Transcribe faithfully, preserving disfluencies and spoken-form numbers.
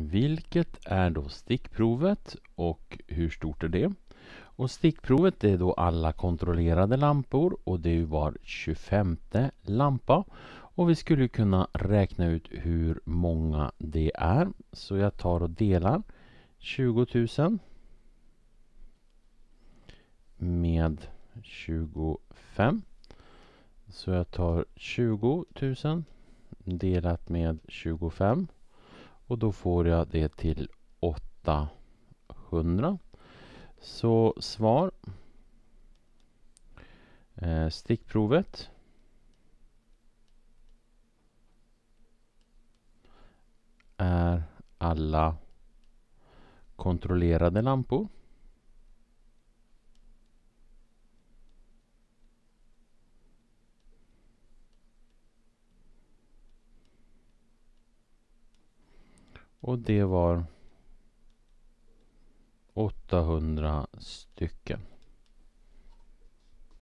Vilket är då stickprovet och hur stort är det? Och stickprovet är då alla kontrollerade lampor och det är ju var tjugofemte lampa. Och vi skulle kunna räkna ut hur många det är. Så jag tar och delar tjugo tusen med tjugofem. Så jag tar tjugo tusen delat med tjugofem. Och då får jag det till åttahundra. Så svar. Eh, stickprovet är alla kontrollerade lampor. Och det var åttahundra stycken.